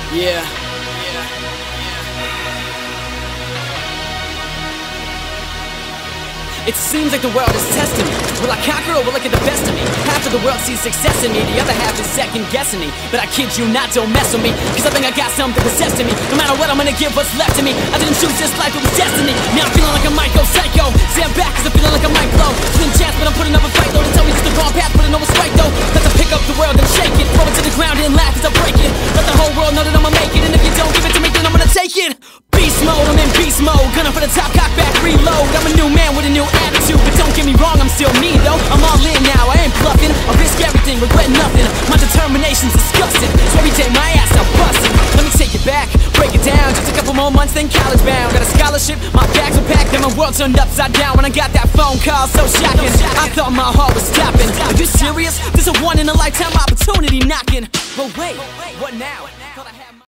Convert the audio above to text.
Yeah. It seems like the world is testing me. Will I conquer or will I get the best of me? Half of the world sees success in me, the other half is second guessing me. But I kid you not, don't mess with me, cause I think I got something possessed in me. No matter what, I'm gonna give what's left of me. I didn't choose this life, it was destiny. Now I'm feeling like I might go psycho. Stand back cause I'm feeling like I might blow. Slim chance but I'm putting up a fight though. They tell me it's the wrong path but I know it's right though. Got to pick up the world and shake it, throw it to the ground and laugh as I break it. Let the whole world know that I'ma make it, and if you don't give it to me then I'm gonna take it. Beast mode, I'm in beast mode. Gunning for the top, cock back, reload. I'm a new man with a new attitude, but don't get me wrong, I'm still me though. I'm all in now, I ain't bluffing. I risk everything, regret nothing. My determination's disgusting, so every day my ass I'm busting. Let me take it back, break it down. Just a couple more months, then college bound. Got a scholarship, my bags are packed, and my world turned upside down when I got that phone call, so shocking. I thought my heart was stopping. Are you serious? There's a one in a lifetime opportunity knocking. But wait, what now?